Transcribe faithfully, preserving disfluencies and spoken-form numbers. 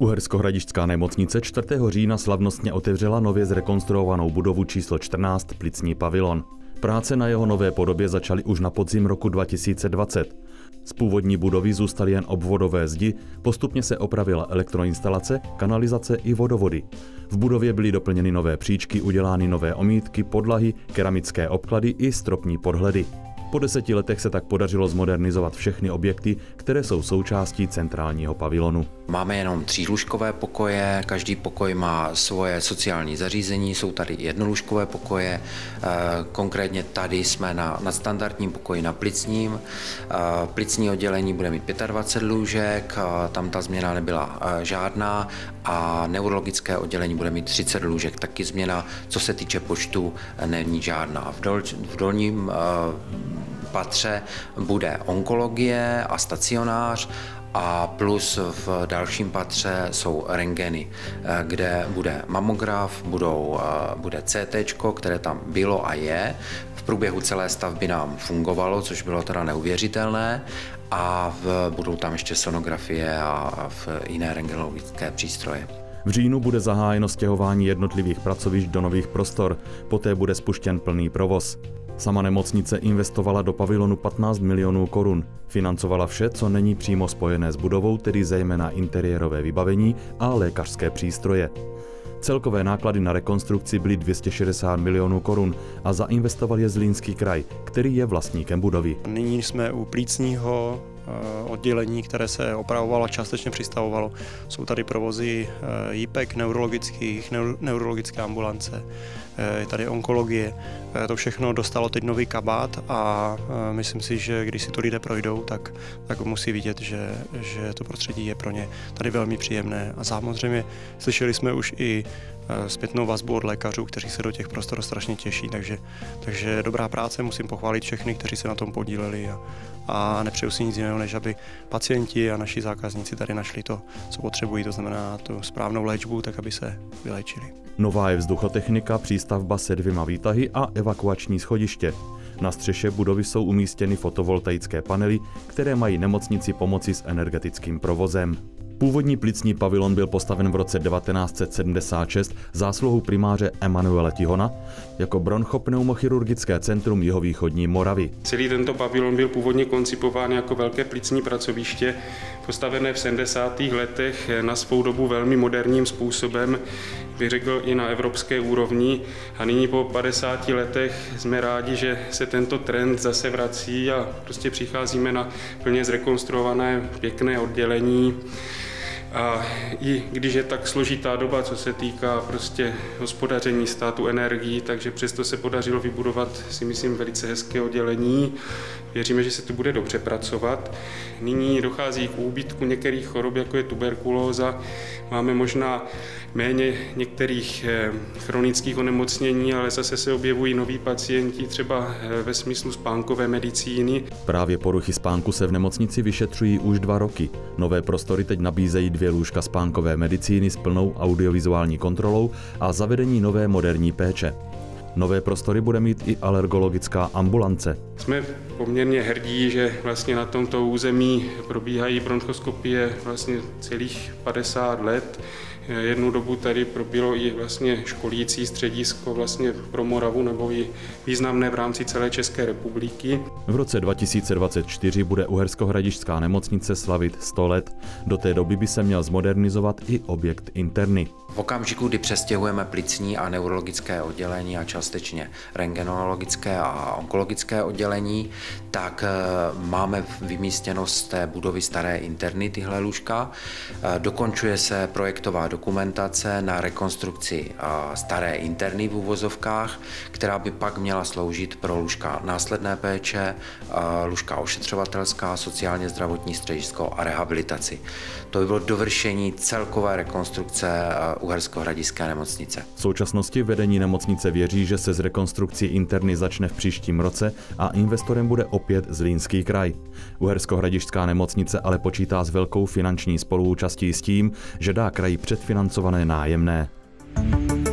Uherskohradišťská nemocnice čtvrtého října slavnostně otevřela nově zrekonstruovanou budovu číslo čtrnáct plicní pavilon. Práce na jeho nové podobě začaly už na podzim roku dva tisíce dvacet. Z původní budovy zůstaly jen obvodové zdi, postupně se opravila elektroinstalace, kanalizace i vodovody. V budově byly doplněny nové příčky, udělány nové omítky, podlahy, keramické obklady i stropní podhledy. Po deseti letech se tak podařilo zmodernizovat všechny objekty, které jsou součástí centrálního pavilonu. Máme jenom třílůžkové pokoje, každý pokoj má svoje sociální zařízení, jsou tady jednolůžkové pokoje, konkrétně tady jsme na, na standardním pokoji na plicním. Plicní oddělení bude mít dvacet pět lůžek, tam ta změna nebyla žádná a neurologické oddělení bude mít třicet lůžek, taky změna, co se týče počtu, není žádná. V, dol, v dolním patře bude onkologie a stacionář a plus v dalším patře jsou rentgeny, kde bude mamograf, budou, bude C T, které tam bylo a je. V průběhu celé stavby nám fungovalo, což bylo teda neuvěřitelné, a v, budou tam ještě sonografie a v jiné rentgenologické přístroje. V říjnu bude zahájeno stěhování jednotlivých pracovišť do nových prostor, poté bude spuštěn plný provoz. Sama nemocnice investovala do pavilonu patnáct milionů korun. Financovala vše, co není přímo spojené s budovou, tedy zejména interiérové vybavení a lékařské přístroje. Celkové náklady na rekonstrukci byly dvě stě šedesát milionů korun a zainvestoval je Zlínský kraj, který je vlastníkem budovy. Nyní jsme u plicního oddělení, které se opravovalo a částečně přistavovalo. Jsou tady provozy J P E K, neurologických, neurologické ambulance, je tady onkologie. To všechno dostalo teď nový kabát a myslím si, že když si to lidé projdou, tak, tak musí vidět, že, že to prostředí je pro ně tady velmi příjemné. A samozřejmě slyšeli jsme už i zpětnou vazbu od lékařů, kteří se do těch prostor strašně těší, takže, takže dobrá práce, musím pochválit všechny, kteří se na tom podíleli a, a nepřeju si nic jiného, než aby pacienti a naši zákazníci tady našli to, co potřebují, to znamená tu správnou léčbu, tak aby se vyléčili. Nová je vzduchotechnika, přístavba se dvěma výtahy a evakuační schodiště. Na střeše budovy jsou umístěny fotovoltaické panely, které mají nemocnici pomoci s energetickým provozem. Původní plicní pavilon byl postaven v roce devatenáct set sedmdesát šest zásluhou primáře Emanuela Tihona jako bronchopneumochirurgické centrum jihovýchodní Moravy. Celý tento pavilon byl původně koncipován jako velké plicní pracoviště, postavené v sedmdesátých letech na svou dobu velmi moderním způsobem, bych řekl i na evropské úrovni. A nyní po padesáti letech jsme rádi, že se tento trend zase vrací a prostě přicházíme na plně zrekonstruované pěkné oddělení. A i když je tak složitá doba, co se týká prostě hospodaření státu energií, takže přesto se podařilo vybudovat, si myslím, velice hezké oddělení. Věříme, že se to bude dobře pracovat. Nyní dochází k úbytku některých chorob, jako je tuberkulóza. Máme možná méně některých chronických onemocnění, ale zase se objevují noví pacienti, třeba ve smyslu spánkové medicíny. Právě poruchy spánku se v nemocnici vyšetřují už dva roky. Nové prostory teď nabízejí dvě lůžka spánkové medicíny s plnou audiovizuální kontrolou a zavedení nové moderní péče. Nové prostory bude mít i alergologická ambulance. Jsme poměrně hrdí, že vlastně na tomto území probíhají bronchoskopie vlastně celých padesát let. Jednu dobu tady proběhlo i vlastně školící středisko vlastně pro Moravu nebo i významné v rámci celé České republiky. V roce dva tisíce dvacet čtyři bude Uherskohradišťská nemocnice slavit sto let. Do té doby by se měl zmodernizovat i objekt interny. V okamžiku, kdy přestěhujeme plicní a neurologické oddělení a částečně rentgenologické a onkologické oddělení, tak máme vymístěno z té budovy staré interny tyhle lůžka. Dokončuje se projektová dokumentace na rekonstrukci staré interny v uvozovkách, která by pak měla sloužit pro lůžka následné péče, lůžka ošetřovatelská, sociálně zdravotní středisko a rehabilitaci. To by bylo dovršení celkové rekonstrukce Uherskohradišťské nemocnice. V současnosti vedení nemocnice věří, že se z rekonstrukcí interny začne v příštím roce a investorem bude opět Zlínský kraj. Uherskohradišťská nemocnice ale počítá s velkou finanční spoluúčastí s tím, že dá kraji předfinancované nájemné.